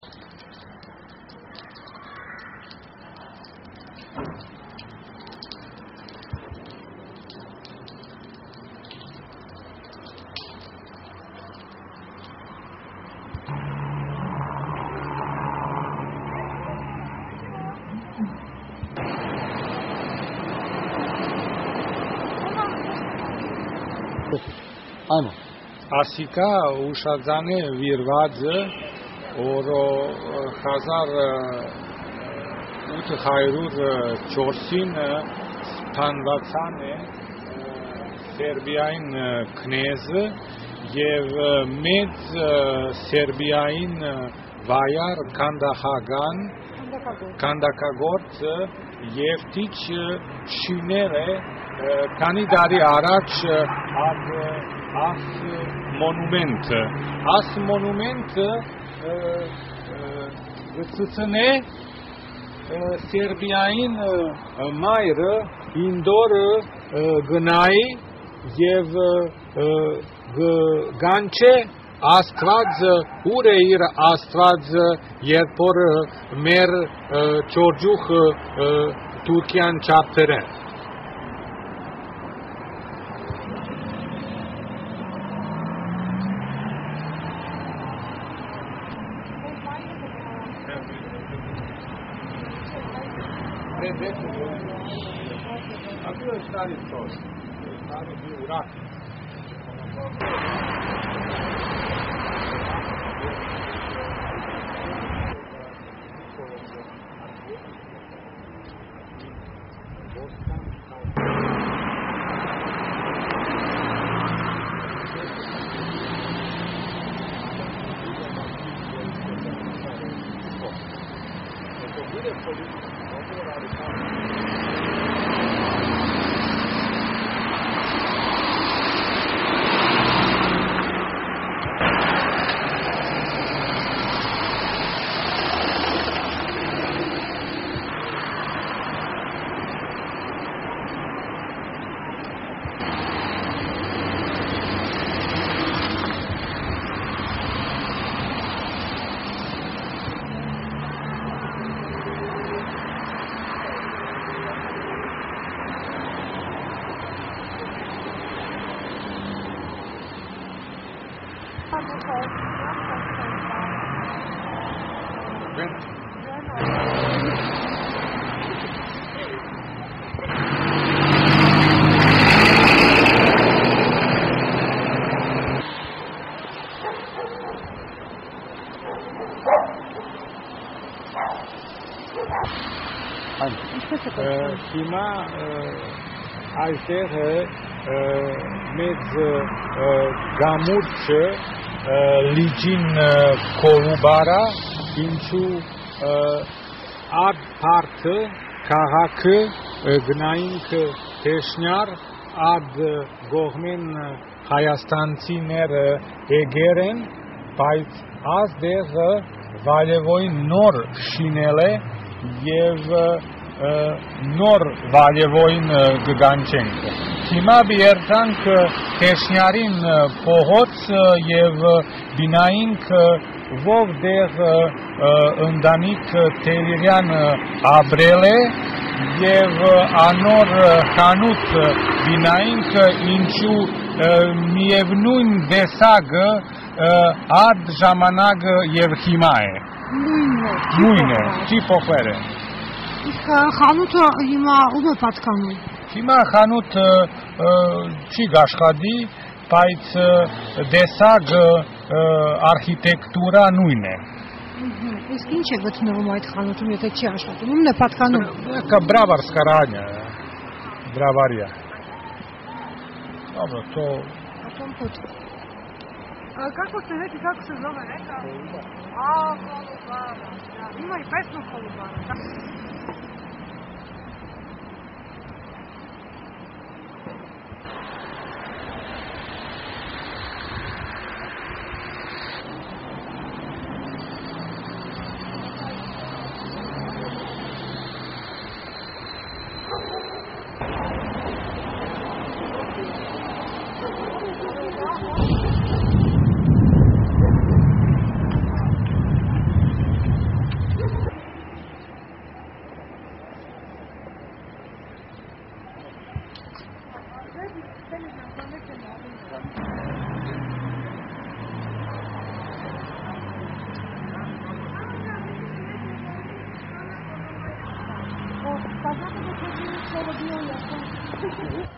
Ano. Ասիկա ուշաձան է վիրվածը, որ 1804-ին սպանվածան է Սերբիային քնեզը և մեծ Սերբիային վայար քանդակագործ և տիչ շիներ է քանի տարի առաջ աս մոնումենտը գծցնե Սերբիային մայրը ինդորը գնայի և գանչե Աստված ուր է իր Աստվածը երբ որ մեր ճորջուխ Թուրքիան չափտերեն Հիմա այստեղ մեծ գամուրջը լիջին կոլուբարա ինչու ադ պարդը քաղաքը գնայինք թեշնյար ադ գողմեն հայաստանցիները էգեր են բայց ազդեղ վալևոյին նոր շինել է և նոր վալևոյին գգանչենք հիմա բիերտանք թեշնյարին փողոց և բինայինք ով դեղ ընդանիք Տերիրյան ապրել է և անոր խանութ բինայինք ինչու միևնույն դեսագը ադ ժամանակը և հիմա է նույն է չի փոխվել է Իսկ խանութը հիմա ում է պատկանում Հիմա խանութը չի աշխատի, բայց դեսագը արխիտեկտուրա նույն է։ Իսկ ինչ է գտնվում այդ խանութում, եթե չի աշխատում, ումն է պատկանում։ Բրավարսկարանը, բրավարիա։ Добро, то... Потом тут. Как вы знаете, как сезон это? Колубара. Има и песна Колубара. kako da se bio jako?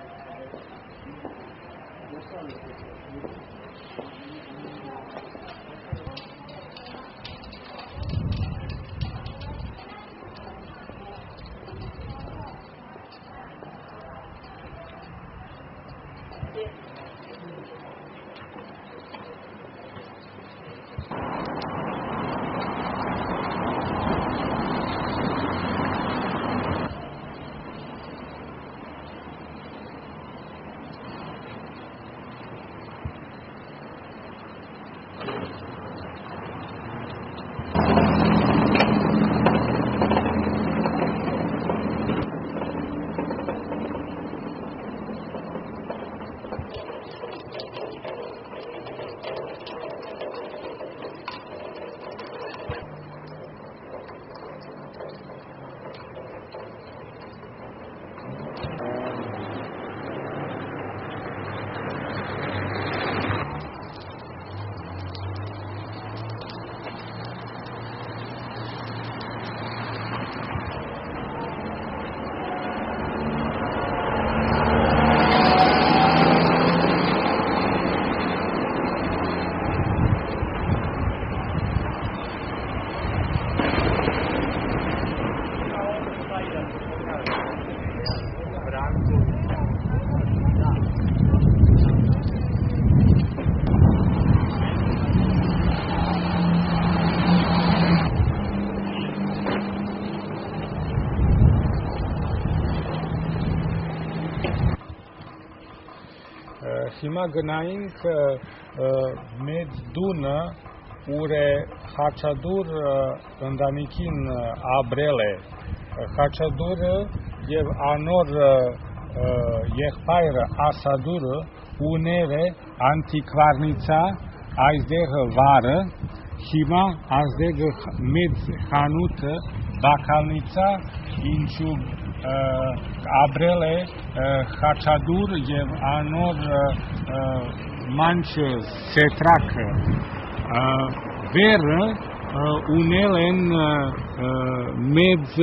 Հիմա գնայինք մեծ դունը, ուր է Խաչատուր ընտանիքին ապրել է։ Խաչատուրը եւ անոր եղբայրը Ասադուրը ուներ է անտիկվարնիցա այստեղ վարը, հիմա այստեղ մեծ խանութը բակալնիցա, ինչու ապրել է Խաչատուր եւ անոր մանչը սետրակը վերը ունել են մեծ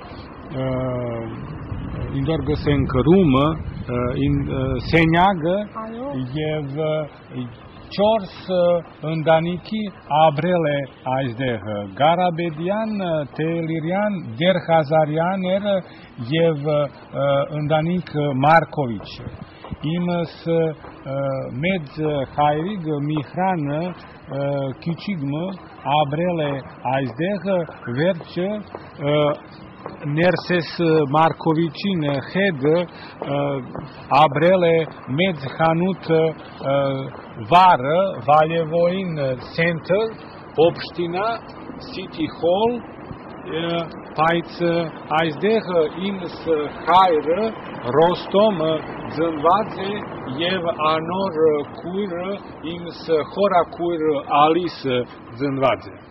ինձ գսենք ռումը սենյակը եւ 4 ընտանիքի ապրել է այստեղ Գարաբեդյան, Տելիրյան, Դերխազարյաներ եւ ընտանիք Մարկովիչ։ Իմս մեծ հայրիկ Միխրանը քիչիգմը ապրել է այստեղ վերջը Ներսես Մարկովիչին հետը ապրել է մեծ խանութ վարը Վալևոյին Center, Օբշտինա, City Hall, բայց այստեղ ինձ հայրը Ռոստոմը ծնված է եւ անոր քույրը ինձ խորաքույրը Ալիսը ծնված է։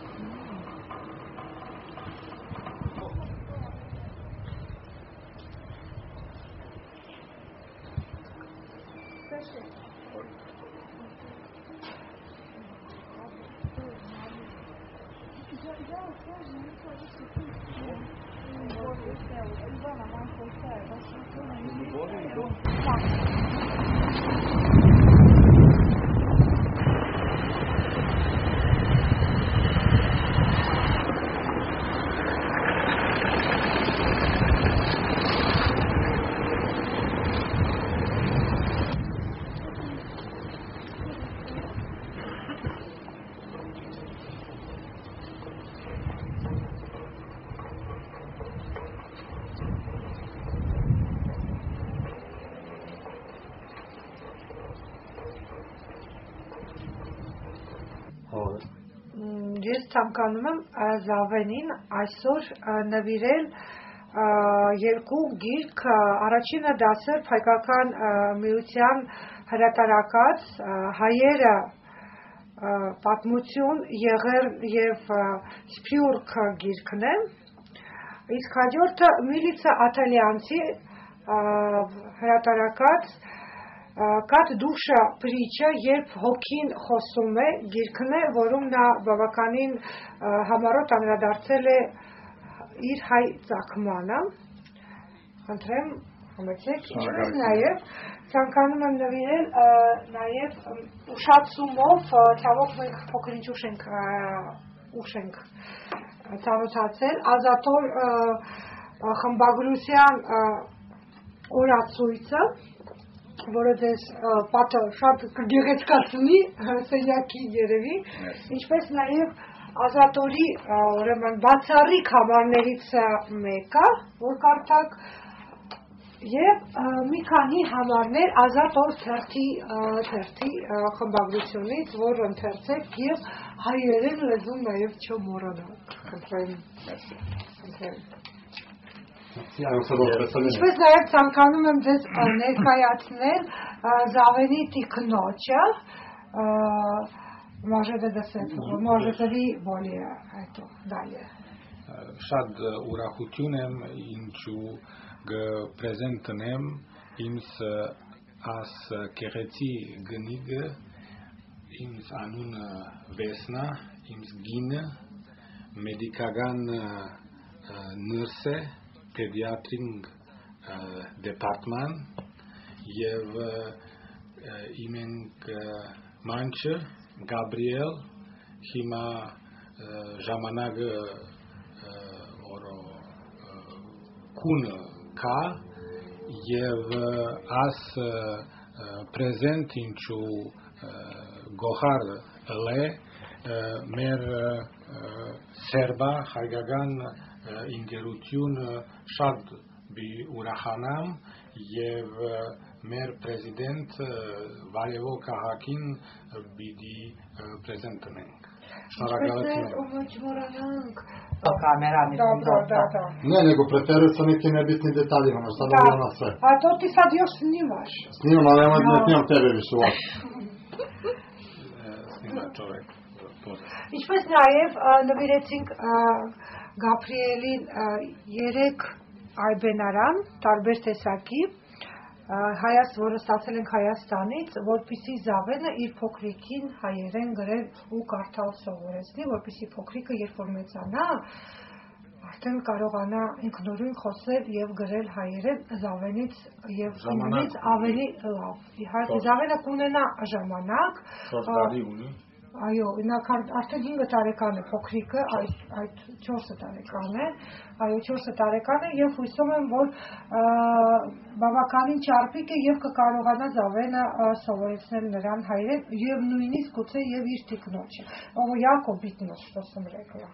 Ես ցանկանում եմ Զավենին այսօր նվիրել երկու գիրք, առաջինը դասեր հայկական միության հրատարակած հայերը պատմություն եղեր եւ Սփյուռք գիրքն է, իսկ հաջորդը Միլիցա Աթալյանցի հրատարակած Կատ դուշա պրիչը, երբ հոգին խոսում է, գիրքն է, որում նա բավականին համառոտ անդրադարձել է իր հայ ծագմանը, խնդրեմ, համեցեք, ինչպես նաև ցանկանում եմ նվիրել նաև ուշացումով, ցավոք մենք փոքր-ինչ ուշ ենք ծանոթացել Ազատոր խմբագրության օրացույցը, որը ձեզ պատը շատ կգեղեցկացնի սենյակի երևի, ինչպես նաև Ազատորի ուրեմն բացառիկ համարներից մեկը, որ կարդաք, եւ մի քանի համարներ Ազատոր թերթի խմբագրությունից, որ ընթերցեք եւ հայերեն լեզուն նաև չմոռանաք։ Խնդրեմ։ Ինչպես նաև ցանկանում եմ ձեզ ներկայացնել Զավենի տիկնոջը, можете ли более это далее? Շատ ուրախություն եմ ինչու կպրեզենտնեմ ինձ աս կեղեցի գնիգը, ինձ անունը Վեսնա, ինձ գինը մեդիկական նուրս է pediatric department եւ իմենք մանչը Գաբրիել հիմա ժամանակը որը կունը կա եւ աս պրեզենտ ինչու գոհար լե մեր սերբա հայկական ինգերությունը շատ ուրախանամ եւ մեր պրեզիդենտ Վարեվո քաղաքին պիտի պրեզենտենք։ Не, nego preferuju sa nekim nebitnim detaljima, no sad ovo na sve. A to ti sad još snimaš? Snimam, ali ne snimam tebe više ovako. Snima čovjek. Ինչպես նաև նվիրեցինք Գաբրիելին 3 այբենարան, տարբեր տեսակի, որը ստացել ենք Հայաստանից, որպեսզի Զավենը իր փոքրիկին հայերեն գրել ու կարդալ սովորեցնի, որպեսզի փոքրիկը երբ որ մեծանա, արդեն կարողանա ինքնուրույն խոսել եւ գրել հայերեն Զավենից եւ ինձնից ավելի լավ։ Իհարկե Զավենը կունենա ժամանակ, այո, նա արդեն 5 տարեկան է փոքրիկը, այդ 4 տարեկան է, այո 4 տարեկան է եւ հույսով եմ, որ բավականին ճարպիկ է եւ կկարողանա Զավենը սովորեցնել նրան հայերեն եւ նույնիսկ գուցե եւ իր տիկնոջը, ով Яков Битнос, что съм rekla.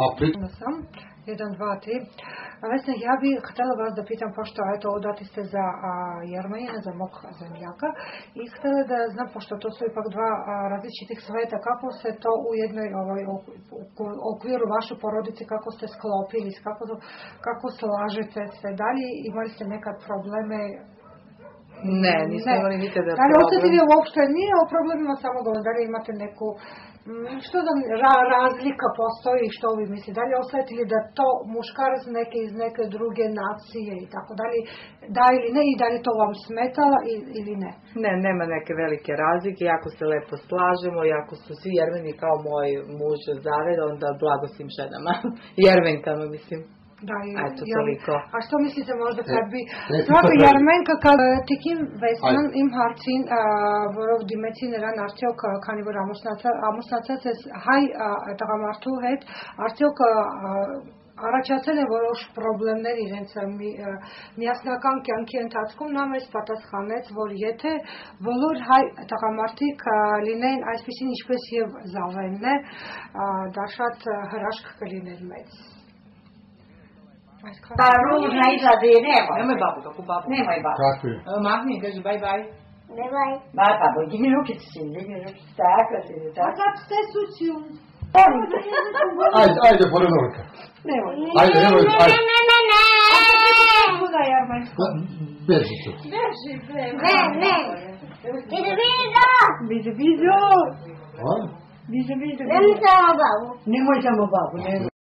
Jedan, dva, tri. Vesna, ja bih htjela vas da pitam, pošto eto, odati ste za Jermenina, za mog zemljaka, i htjela da znam, pošto to su ipak dva različitih sveta, kako se to u jednoj okviru vaše porodice, kako ste sklopili, kako slažete se, da li imali ste nekad probleme? Ne, nismo imali nikada probleme. Da li osjetili uopšte, nije o problemima samo govorim, da li imate neku što da razlika postoji, što vi mislite? Da li osjetili da to muškarac iz neke druge nacije i tako dalje, da ili ne, i da li to vam smetalo ili ne? Ne, nema neke velike razlike, jako se lepo slažemo, jako su svi Jermeni kao moj muž Zaved, onda blago svim ženama, Jermenkama mislim. Da, eto toliko. A što mislite možda kad bi svaka Jermenka kad tikim vesman im harcin որով դիմեցի նրան արդյոք քանի որ ամուսնացած է հայ տղամարդու հետ արդյոք առաջացել են որոշ խնդիրներ իրենց միասնական կյանքի ընթացքում նա մեզ պատասխանեց որ եթե բոլոր հայ տղամարդիկ լինեն այսպեսին ինչպես եւ Զավենն է դա շատ հրաշք կլիներ մեծ Пару наизади нема. Немај бабу, како бабу. Немај бабу. Како е? Махни, кажи бај-бај. Не бај. Бај, бабу, дигни руките си, така си, така. А как сте сучил? Ajde, pored ruka. Nemoj. Ajde, nemoj, ajde. Kuda Jermensko? Beži tu. Beži, Ne. Bizo. A? Bizo. Nemoj samo babu. Nemoj samo babu,